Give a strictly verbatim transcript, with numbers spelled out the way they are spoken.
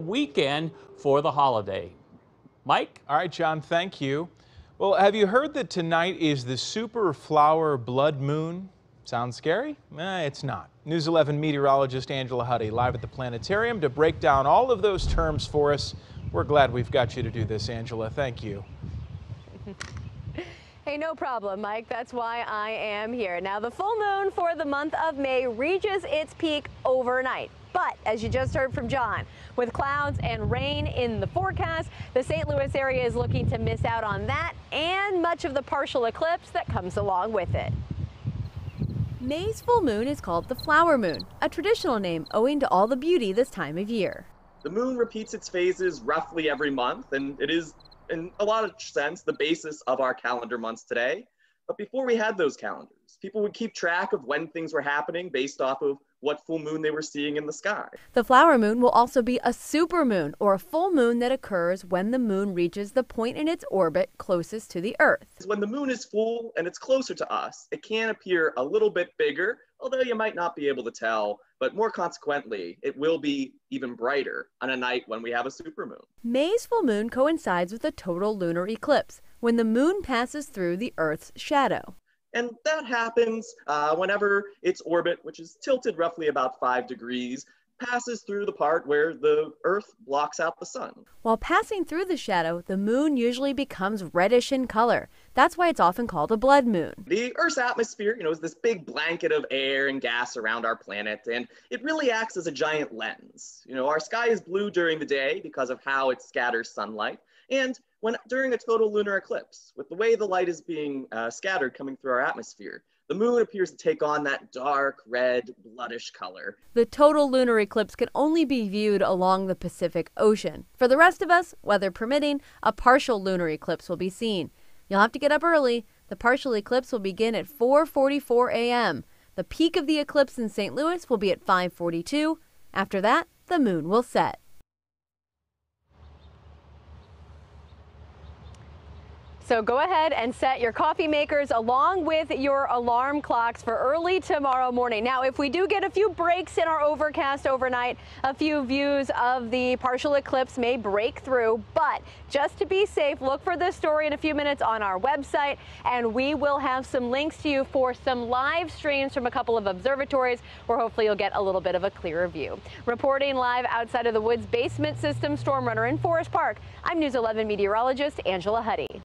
weekend for the holiday. Mike? All right, John, thank you. Well, have you heard that tonight is the super flower blood moon? Sounds scary? Eh, it's not. News eleven meteorologist Angela Huddy live at the planetarium to break down all of those terms for us. We're glad we've got you to do this, Angela. Thank you. Hey, no problem, Mike. That's why I am here. Now, the full moon for the month of May reaches its peak overnight. But as you just heard from John, with clouds and rain in the forecast, the Saint Louis area is looking to miss out on that and much of the partial eclipse that comes along with it. May's full moon is called the flower moon, a traditional name owing to all the beauty this time of year. The moon repeats its phases roughly every month, and it is, in a lot of sense, the basis of our calendar months today. But before we had those calendars, people would keep track of when things were happening based off of what full moon they were seeing in the sky. The flower moon will also be a supermoon, or a full moon that occurs when the moon reaches the point in its orbit closest to the Earth. When the moon is full and it's closer to us, it can appear a little bit bigger, although you might not be able to tell, but more consequently, it will be even brighter on a night when we have a supermoon. May's full moon coincides with a total lunar eclipse, when the moon passes through the Earth's shadow. And that happens uh, whenever its orbit, which is tilted roughly about five degrees, passes through the part where the Earth blocks out the sun. While passing through the shadow, the moon usually becomes reddish in color. That's why it's often called a blood moon. The Earth's atmosphere, you know, is this big blanket of air and gas around our planet, and it really acts as a giant lens. You know, our sky is blue during the day because of how it scatters sunlight, and when during a total lunar eclipse, with the way the light is being uh, scattered coming through our atmosphere, the moon appears to take on that dark red, bloodish color. The total lunar eclipse can only be viewed along the Pacific Ocean. For the rest of us, weather permitting, a partial lunar eclipse will be seen. You'll have to get up early. The partial eclipse will begin at four forty-four a m The peak of the eclipse in Saint Louis will be at five forty-two. After that, the moon will set. So go ahead and set your coffee makers along with your alarm clocks for early tomorrow morning. Now, if we do get a few breaks in our overcast overnight, a few views of the partial eclipse may break through. But just to be safe, look for this story in a few minutes on our website, and we will have some links to you for some live streams from a couple of observatories where hopefully you'll get a little bit of a clearer view. Reporting live outside of the Woods Basement System Storm Runner in Forest Park, I'm News eleven meteorologist Angela Huddy.